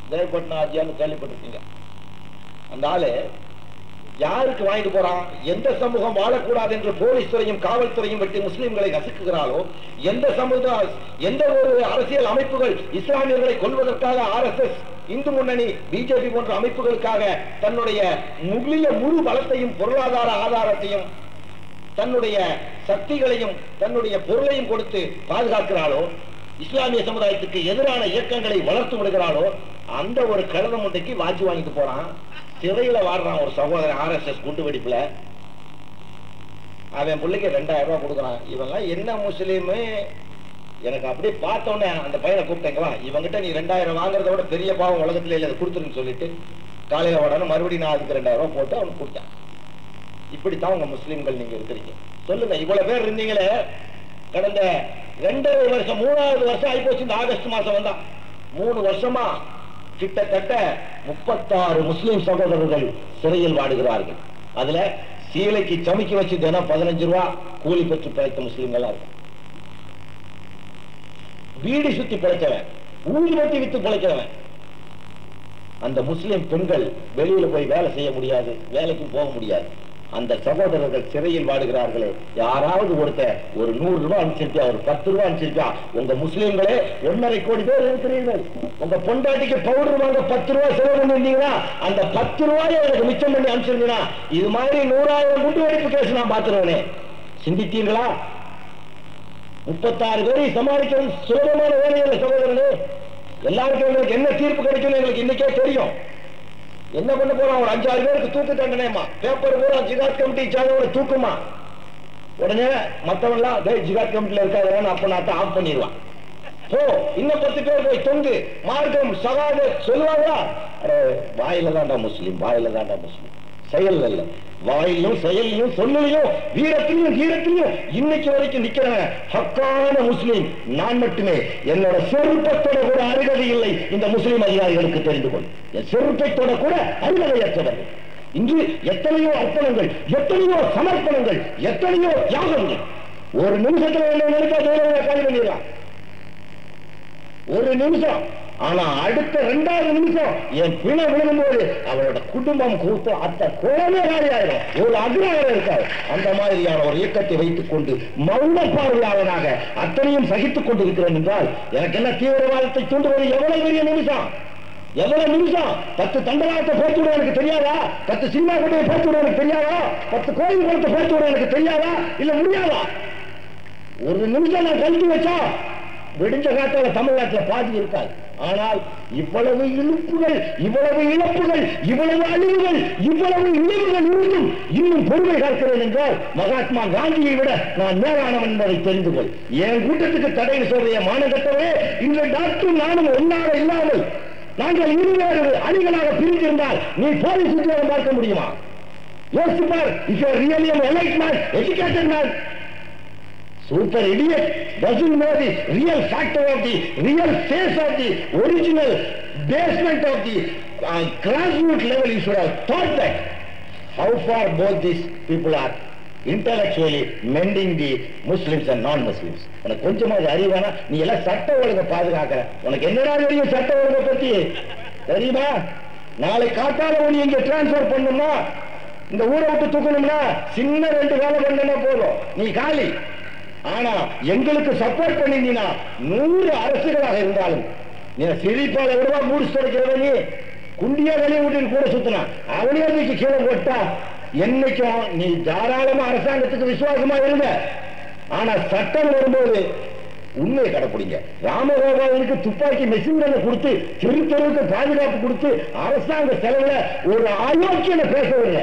ஜெயப்பட்னா ஆஜியான்னு கேள்விப்பட்டிருக்கீங்க. அந்த ஆளு யாருக்கு வாங்கிட்டு போறான்? எந்த சமூகம் வாழக்கூடாது என்று போலீஸ் துறையும் காவல்துறையும் வெட்டி முஸ்லிம்களை நசுக்குகிறாளோ, எந்த சமுதாய எந்த ஒரு அரசியல் அமைப்புகள் இஸ்லாமியர்களை கொல்வதற்காக R S S, Hindu Munnani, BJP போன்ற அமைப்புகளுக்காக தன்னுடைய முகிய முழு பலத்தையும் பொருளாதார ஆதாரத்தையும் தன்னுடைய சக்திகளையும் தன்னுடைய பொருளையும் கொடுத்து பாதுகாக்கிறாளோ, இஸ்லாமிய சமுதாயத்துக்கு எதிரான இயக்கங்களை வளர்த்து விடுகிறாளோ, அந்த ஒரு கழுத முட்டைக்கு வாட்சி வாங்கிட்டு போறான். சிறையில வாடுறான் ஒரு சகோதரன் ஆர் எஸ் எஸ் குண்டு வெடிப்புல. அவன் பிள்ளைக்கு ரெண்டாயிரம் ரூபாய் கொடுக்குறான். இவெல்லாம் என்ன முஸ்லீமு? எனக்கு அப்படியே பார்த்தோன்னே அந்த பையனை கூப்பிட்டேங்களா, இவங்கிட்ட நீ ரெண்டாயிரம் வாங்குறத விட பெரிய பாவம் உலகத்துல இல்லை, அதை கொடுத்துருன்னு சொல்லிட்டு காலையில உடனே மறுபடியும் நான் அதுக்கு ரெண்டாயிரம் ரூபாய் போட்டு அவனுக்கு கொடுத்தேன். இப்படித்தான் உங்க முஸ்லீம்கள் நீங்க இருக்கிறீங்க. சொல்லுங்க, இவ்வளவு பேர் இருந்தீங்களே, கடந்த ரெண்டரை வருஷம் மூணாவது வருஷம் ஆயிப்போச்சு. இந்த ஆகஸ்ட் மாசம் வந்தா மூணு வருஷமா கிட்டத்தட்ட முப்பத்தாறு முஸ்லிம் சகோதரர்கள் சிறையில் வாடுகிறார்கள். அதுல சீலைக்கு சமைக்க வச்சு தினம் பதினஞ்சு ரூபாய் கூலி பெற்று பிழைத்த முஸ்லிம்களா இருக்கும். வீடு சுத்தி பிழைச்சவன், ஊதுபத்தி வித்து பிழைக்கிறவன். அந்த முஸ்லிம் பெண்கள் வெளியில போய் வேலை செய்ய முடியாது, வேலைக்கு போக முடியாது. அந்த சகோதரர்கள் சிறையில் வாடுகிறார்களே, யாராவது ஒருத்தர் ஒரு நூறு ரூபாய் அனுப்பிச்சிருக்கா, ஒரு பத்து ரூபாய் அனுப்பிச்சிருக்கா? உங்க முஸ்லிம்களே ஒன்னரை கோடி பேர் இருக்கிறீர்கள். உங்க பொண்டாட்டிக்கு பவுடர் வாங்க பத்து ரூபாய் செலவு பண்ணிருந்தீங்கன்னா, அந்த பத்து ரூபாயை எனக்கு மிச்சம் பண்ணி அனுப்பிச்சிருந்தீங்கன்னா, இது மாதிரி நூறாயிரம் குண்டு வெடிப்பு கேஸ் நான் பாத்துருவேனே. சிந்தித்தீர்களா? முப்பத்தாறு பேரை சமாளிக்கிறது சுலபமான வேலையில சகோதரனே. எல்லாருக்கும் எங்களுக்கு என்ன தீர்ப்பு கிடைக்கும் எங்களுக்கு இன்னைக்கே தெரியும். என்ன பண்ண போறோம்? ஒரு அஞ்சாறு பேருக்கு தூக்கு தண்டனைமா, பேப்பர் பூரா ஜிகாத் கமிட்டி சார்ஜோட தூக்குமா. உடனே மத்தவெல்லாம் ஜிகாத் கமிட்டில இருக்காது அப்ப நான் ஆஃப் பண்ணிடுவான். போ, இன்னும் பத்து பேர் போய் தொங்கு, மார்க்கம் சகாத சொல்லுவாங்களா? வாயில தாண்டா முஸ்லீம், வாயில தாண்டா முஸ்லீம், செயல் அல்ல. வாயிலும் செயலையும் சொல்லையும் வீரத்திலையும் வீரத்திலையும் இன்னைக்கு வரைக்கும் நிக்கிறேன் ஹக்கான முஸ்லீம் நான் மட்டுமே. என்னோட செருப்பத்தோட கூட அருகதை இல்லை இந்த முஸ்லீம் அதிகாரிகளுக்கு தெரிந்து கொள். என் செருப்பத்தோட கூட அருகதையற்றவர்கள். இன்று எத்தனையோ அர்ப்பணங்கள், எத்தனையோ சமர்ப்பணங்கள், எத்தனையோ தியாகங்கள். ஒரு நிமிஷத்துல என்ன நினைச்சா காலி பண்ணிடலாம், ஒரு நிமிஷம். ஆனா அடுத்த இரண்டாவது நிமிஷம் என் பிணை விழும்போது அவரோட குடும்பம் கூத்து அத்த கோமே காலியாயிரும், ஒரு அக்ரஹாரம் இருக்காது. அந்த மாதிரியான ஒரு இயக்கத்தை வைத்துக் கொண்டு மௌன பார்வையாளனாக அத்தனையும் சகித்துக் கொண்டிருக்கிறேன் என்றால் எனக்கு என்ன தீவிரவாதத்தை தூண்டுவது எவ்வளவு பெரிய நிமிஷம், எவ்வளவு நிமிஷம். பத்து தண்டவாளத்தை போட்டு விட எனக்கு தெரியாதா? பத்து சினிமா கொண்டையை போட்டு விட எனக்கு தெரியாதா? பத்து கோயில் குளத்தை போட்டு விட எனக்கு தெரியாதா? இல்ல முடியாதா? ஒரு நிமிஷம் நான் கல்வி வச்சா விடிஞ்ச காத்தால தமிழ்நாட்டில் பாதி இருக்காது. ஆனால் இவ்வளவு இழுப்புகள், இவ்வளவு இழப்புகள், இவ்வளவு அழிவுகள், இவ்வளவு இழிவுகள் இருந்தும் இன்னும் பொறுமை காக்கிறேன் என்றால் மகாத்மா காந்தியை விட நான் மேலானவன் என்பதை தெரிந்து கொள். என் கூட்டத்துக்கு தடை சொல்ற மானகட்டவே இன்று டாக்டர் நானும் ஒன்னாக இல்லாமல் நாங்கள் இருவேறு அணிகளாக பிரிந்திருந்தால் நீ போலீஸ் உத்தியோகம் பார்க்க முடியுமா? யோசிப்பார். If you are really an elite man, educated man, super idiot doesn't know the real factor of the real face of the original basement of the uh, grassroots level. You should have thought that how far both these people are intellectually mending the Muslims and non-Muslims. உனக்கு கொஞ்சமாவது அறிவானா? நீ எல்லாம் சட்ட ஒழுங்க பாதுகாக்கிற, உனக்கு என்னடா தெரியும் சட்ட ஒழுங்க பத்தி தெரியுமா? நாளை காட்டால ஒண்ணு இங்க டிரான்ஸ்பர் பண்ணணும்னா, இந்த ஊரை விட்டு தூக்கணும்னா சின்ன ரெண்டு வேலை பண்ணா போதும், நீ காலி. ஆனா எங்களுக்கு சப்போர்ட் பண்ணினா நூறு அரசுகளாக இருந்தாலும் நீ சிரிப்பால விடவா மூடி தொடக்கிறவ, நீ குண்டியா வெளியே விட்டு கூட சுத்தினா அவனையே தூக்கி கீழே போட்டா என்னைக்கும் நீ தாராளமா அரசாங்கத்துக்கு விசுவாசமா இருந்த. ஆனா சட்டம் வரும்போது உண்மையை கடைப்பிடிங்க. ராமகோபாலனுக்கு துப்பாக்கி மெஷின் கண்ணை கொடுத்து தெரு தெருவுக்கு பாதுகாப்பு கொடுத்து அரசாங்க செலவுல ஒரு அயோக்கியனை பேச விடல,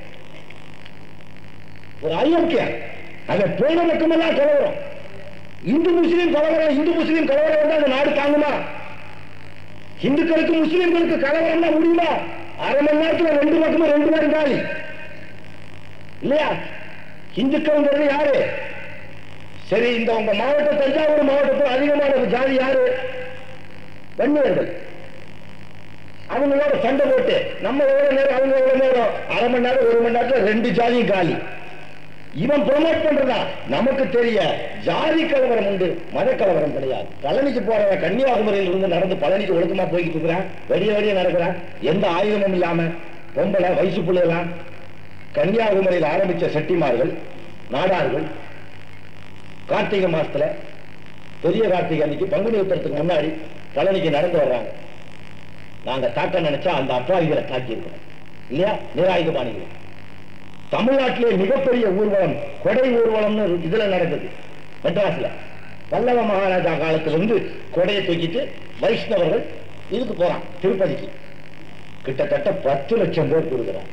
ஒரு அயோக்கியன். அதை போன பக்கமெல்லாம் கலவரம், இந்து முஸ்லீம் கலவரம், இந்து முஸ்லீம் கலவரம் வந்தா அந்த நாடு தாங்குமா? இந்துக்களுக்கு முஸ்லீம்களுக்கு கலவரம் தான் முடியுமா? அரை மணி நேரத்தில் ரெண்டு பக்கமும் ரெண்டு பேரும் காலி இல்லையா? இந்துக்கள் யாரு? சரி, இந்த உங்க மாவட்டம் தஞ்சாவூர் மாவட்டத்தில் அதிகமான ஜாதி யாரு? வன்னியர்கள். அவங்களோட சண்டை போட்டு நம்ம எவ்வளவு நேரம் அவங்க எவ்வளவு நேரம், அரை மணி நேரம் ஒரு மணி நேரத்தில் ரெண்டு ஜாதியும் காலி. இவன் ப்ரொமோட் பண்றதா நமக்கு தெரிய. ஜாதி கலவரம் உண்டு, மத கலவரம் கிடையாது. பழனிக்கு போறவன் கன்னியாகுமரியில் இருந்து நடந்து பழனிக்கு ஒழுக்கமா போய்கிட்டு இருக்கிறான், வெடிய வெடிய நடக்கிறான், எந்த ஆயுதமும் இல்லாம. பொம்பளை வயசு பிள்ளைலாம் கன்னியாகுமரியில் ஆரம்பிச்ச செட்டிமார்கள் நாடார்கள் கார்த்திகை மாசத்துல பெரிய கார்த்திகை அன்னைக்கு பங்குனி உத்தரத்துக்கு முன்னாடி பழனிக்கு நடந்து வர்றாங்க. நாங்க தாக்க நினைச்சா அந்த அப்பாவிகளை தாக்கி இருக்கிறோம் இல்லையா, நிராயுதபாணிகள். தமிழ்நாட்டிலே மிகப்பெரிய ஊர்வலம் கொடை ஊர்வலம்னு இதுல நடக்குது மெட்ராஸ்ல. பல்லவ மகாராஜா காலத்திலிருந்து கொடையை தூக்கிட்டு வைஷ்ணவர்கள் இதுக்கு போறான் திருப்பதிக்கு. கிட்டத்தட்ட பத்து லட்சம் பேர் கொடுக்கிறார்.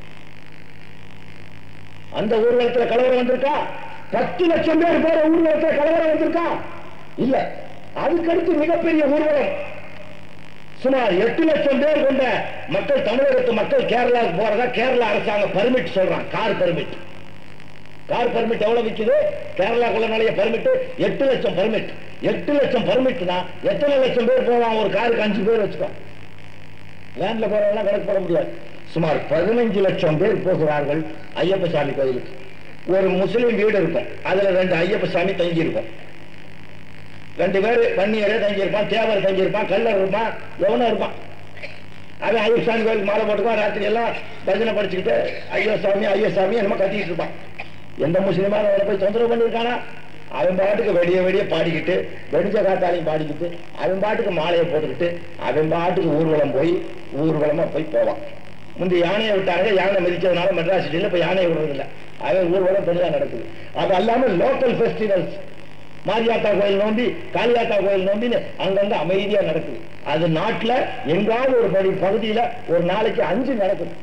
அந்த ஊர்வலத்தில் கலவரம் வந்திருக்கா? பத்து லட்சம் பேர் போற ஊர்வலத்தில் கலவரம் வந்திருக்கா? இல்ல. அதுக்கடுத்து மிகப்பெரிய ஊர்வலம் சுமார் எட்டு லட்சம் பேர் கொண்ட மக்கள், தமிழகத்து மக்கள் கேரளாவுக்கு போறதா கேரளா அரசாங்கம் பர்மிட் சொல்றான். Car permit. கார் பர்மிட் எவ்வளவு விற்குது? கேரளாக்குள்ள நிறைய பர்மிட் எட்டு லட்சம் பர்மிட். எட்டு லட்சம் பர்மிட்னா எத்தனை லட்சம் பேர் போவான்? ஒரு காருக்கு அஞ்சு பேர் வச்சுக்கோ. வேன்ல போறவங்க கணக்கு போட முடியாது. சுமார் பதினைஞ்சு லட்சம் பேர் போகிறார்கள் ஐயப்ப சாமி கோயிலுக்கு. ஒரு முஸ்லீம் வீடு இருக்கும், அதுல ரெண்டு ஐயப்ப சாமி தங்கி இருக்கும். ரெண்டு பேர் வன்னியரே தங்கியிருப்பான், தேவர் தங்கியிருப்பான், கல்லர் இருப்பான், எவனும் இருப்பான். அவன் ஐயப்ப சாமி கோயிலுக்கு மாலை போட்டுக்குவான். ராத்திரி எல்லாம் பஜனை படிச்சுக்கிட்டு ஐயோ சாமி ஐயோ சாமி என்னமோ கத்திக்கிட்டு இருப்பான். எந்த முஸ்லீமான அவனை போய் தொந்தரவு பண்ணியிருக்கானா? அவன் பாட்டுக்கு வெடிய வெடிய பாடிக்கிட்டு வெடிஞ்ச காத்தாலையும் பாடிக்கிட்டு அவன் பாட்டுக்கு மாலையை போட்டுக்கிட்டு அவன் பாட்டுக்கு ஊர்வலம் போய் ஊர்வலமா போய் போவான். முந்தைய யானையை விட்டாங்க, யானை மிதிச்சதுனால மெட்ராஸ் சிட்டியில் இப்ப யானையை விடுறதில்லை. அவன் ஊர்வலம் பெரிதா நடக்குது. அது அல்லாம லோக்கல் ஃபெஸ்டிவல்ஸ் மாரியாத்தா கோயில் நோம்பி, காளியாத்தா கோயில் நோம்பின்னு அங்கங்க அமைதியா நடக்குது. அது நாட்டுல எங்காவது ஒரு படி பகுதியில ஒரு நாளைக்கு அஞ்சு நடக்குது.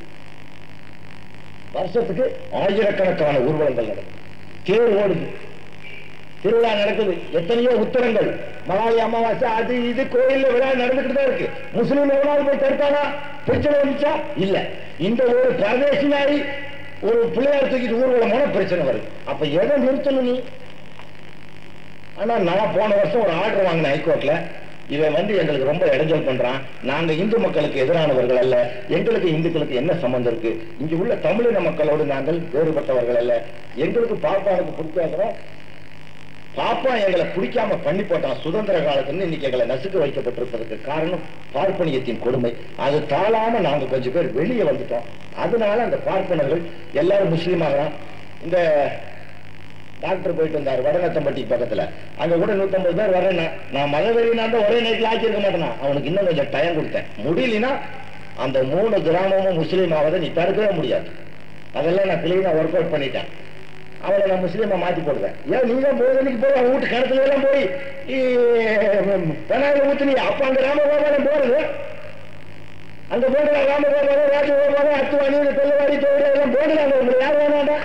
வருஷத்துக்கு ஆயிரக்கணக்கான ஊர்வலங்கள் நடக்குது. தேர் ஓடுது, திருவிழா நடக்குது, எத்தனையோ உத்தரங்கள், மகாலி அமாவாசை, அது இது கோயில்ல விழா நடந்துகிட்டு தான் இருக்கு. முஸ்லீம் எவனாவது போய் தடுத்தானா? பிரச்சனை வந்துச்சா? இல்ல. இந்த ஒரு பிரதேசினாரி ஒரு பிள்ளையார் தூக்கிட்டு ஊர்வலமான பிரச்சனை வருது. அப்ப எதை நிறுத்தணும் நீ? ஆனா நான் போன வருஷம் ஒரு ஆர்டர் வாங்கின ஹைகோர்ட்ல, இவன் வந்து எங்களுக்கு ரொம்ப இடைஞ்சல் பண்றான், நாங்க இந்து மக்களுக்கு எதிரானவர்கள் அல்ல, எங்களுக்கு இந்துக்களுக்கு என்ன சம்பந்தம் இருக்கு, இங்க உள்ள தமிழின மக்களோடு நாங்கள் வேறுபட்டவர்கள் அல்ல, எங்களுக்கு பாப்பானுக்கு பிடிக்காத பாப்பா எங்களை பிடிக்காம பண்ணி போட்டான் சுதந்திர காலத்துல, இன்னைக்கு எங்களை நசுக்க வைக்கப்பட்டிருப்பதற்கு காரணம் பார்ப்பனியத்தின் கொடுமை. அது தாழாம நாங்க கொஞ்சம் பேர் வெளியே வந்துட்டோம். அதனால அந்த பார்ப்பனர்கள் எல்லாரும் முஸ்லீம் ஆகிறான். இந்த டாக்டர் போயிட்டு வந்தார் வடநத்தம்பட்டி பக்கத்துல, அங்க கூட நூத்தி ஐம்பது பேர் வரேன். நான் மதவெறினா ஒரே நேரத்தில் ஆக்கியிருக்க மாட்டேனா, அவனுக்கு இன்னும் கொஞ்சம் டைம் கொடுத்தேன். முடியலனா அந்த மூணு கிராமமும் முஸ்லீம் ஆவதை நீ தடுக்கவே முடியாது. அதெல்லாம் நான் கிளீனா ஒர்க் அவுட் பண்ணிட்டேன். அவளை நான் முஸ்லீமா மாத்தி போடுவேன். ஏன் நீங்க போதனைக்கு போய் அவன் வீட்டு கிணத்துல எல்லாம் போய் பெனாயில ஊத்துனீ, அப்ப அங்க ராமகோபாலம் போறது, அங்க போடுற ராமகோபாலம் ராஜகோபாலம் அத்துவாணி தெல்லவாடி தோடு எல்லாம் போடுறாங்க. உங்களுக்கு யார் வேணாண்டா?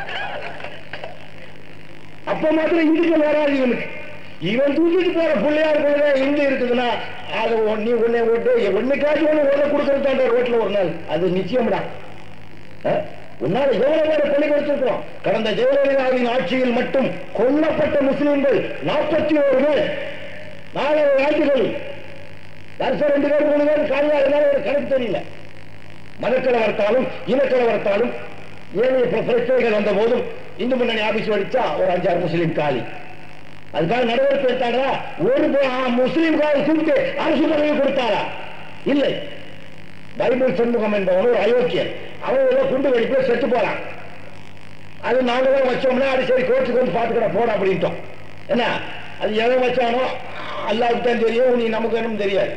அப்ப மாத்திரம் இந்துக்கள் வராது இவனுக்கு. இவன் தூக்கிட்டு போற பிள்ளையார் போல இந்து இருக்குதுன்னா அது நீ ஒன்னே ஓட்டு ஒன்னுக்காச்சும் ஒண்ணு ஓட கொடுக்கறதாண்ட ரோட்ல ஒரு நாள், அது நிச்சயம்டா. உன்னால எவ்வளவு பேரை கொலை கொடுத்திருக்கிறோம். கடந்த ஜெயலலிதாவின் ஆட்சியில் மட்டும் கொல்லப்பட்ட முஸ்லிம்கள் நாற்பத்தி ஒரு பேர், நாலு ஆட்சிகள், வருஷம் ரெண்டு பேர் மூணு பேர் காலியா இருந்தாலும் ஒரு கணக்கு தெரியல. மதக்கலவரத்தாலும் இனக்கலவரத்தாலும் ஏனைய பிரச்சனைகள் வந்த போதும் இந்து முன்னணி ஆபீஸ் வடிச்சா ஒரு அஞ்சாறு முஸ்லீம் காலி. அதுக்காக நடவடிக்கை எடுத்தாரா? ஒரு முஸ்லீம் காலி கூப்பிட்டு அரசு பதவி கொடுத்தாரா? இல்லை. பைபிள் சண்முகம் என்பவன் ஒரு அயோக்கியன், அவன் ஏதோ குண்டு வெடிப்பு செத்து போறான். அது நாங்க தான் வச்சோம்னா அது சரி கோர்ட்டுக்கு வந்து பாத்துக்கிற போட அப்படின்ட்டோம். என்ன அது எதை வச்சானோ அல்லாவுக்கு தான் தெரியும், நீ நமக்கு என்னும் தெரியாது.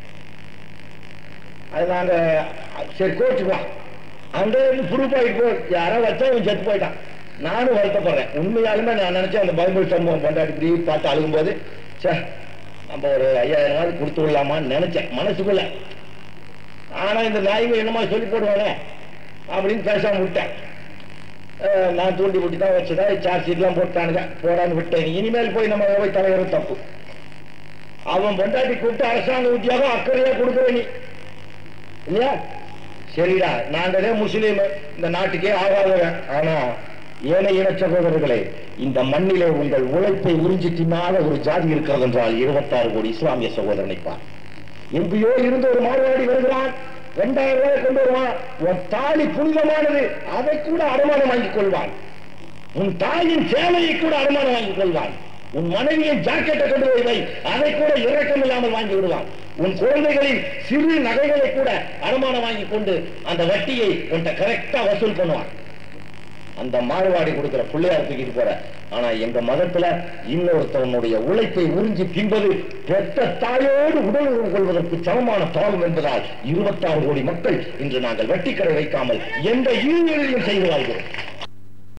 அது நாங்க சரி கோர்ட்டுக்கு வா, அங்கே ப்ரூஃப் ஆகிட்டு போ, யாரோ வச்சா இவன் செத்து போயிட்டான். நானும் வருத்தப்படுறேன். உண்மையாலுமே நான் நினைச்சேன் அந்த பைபிள் சம்பவம் கொண்டாடி இப்படி பார்த்து அழுகும் போது சே நம்ம ஒரு ஐயாயிரம் ரூபாய் கொடுத்து விடலாமான்னு நினைச்சேன் மனசுக்குள்ள. ஆனா இந்த நாய்கள் என்னமா சொல்லி போடுவானே அப்படின்னு பேசாம விட்டேன். நான் தூண்டி விட்டு தான் வச்சுதான் சார்ஜ் ஷீட்லாம் போட்டானுங்க, போடான்னு விட்டேன். இனிமேல் போய் நம்ம போய் தலைவரும் தப்பு. அவன் பொண்டாட்டி கூப்பிட்டு அரசாங்க உத்தியோகம் அக்கறையா கொடுக்குற நீ இல்லையா? சரிடா, நாங்களே முஸ்லீம், இந்த நாட்டுக்கே ஆகாதவன். ஆனா ஏழை இன சகோதரர்களே, இந்த மண்ணிலே உங்கள் உழைப்பை உறிஞ்சி தின்னாத ஒரு ஜாதி இருக்கிறது என்றால் இருபத்தாறு கோடி இஸ்லாமிய சகோதரனை பார். எங்கேயோ இருந்து ஒரு மாறுவாடி வருகிறான், இரண்டாயிரம் ரூபாய் கொண்டு வருவான், ஒரு தாலி புனிதமானது, அதை கூட அடமானம் வாங்கிக் கொள்வான். உன் தாயின் சேலையை கூட அடமானம் வாங்கிக் கொள்வான். உன் மனைவியின் ஜாக்கெட்டை கொண்டு போய் வை, அதை கூட இரக்கம் இல்லாமல் வாங்கி விடுவான். உன் குழந்தைகளின் சிறு நகைகளை கூட அடமானம் வாங்கி கொண்டு அந்த வட்டியை உன்கிட்ட கரெக்டா வசூல் பண்ணுவான். அந்த மாறுவாடி கொடுக்கிற பிள்ளையார் தூக்கிட்டு போற. ஆனா எங்க மதத்துல இன்னொருத்தவனுடைய உழைப்பை உறிஞ்சி தின்பது பெற்ற தாயோடு உடல் உறவு கொள்வதற்கு சமமான பாவம் என்பதால் இருபத்தாறு கோடி மக்கள் இன்று நாங்கள் வட்டிக்கடை வைக்காமல் எந்த ஈழ்நிலையும் செய்து வாழ்கிறோம்.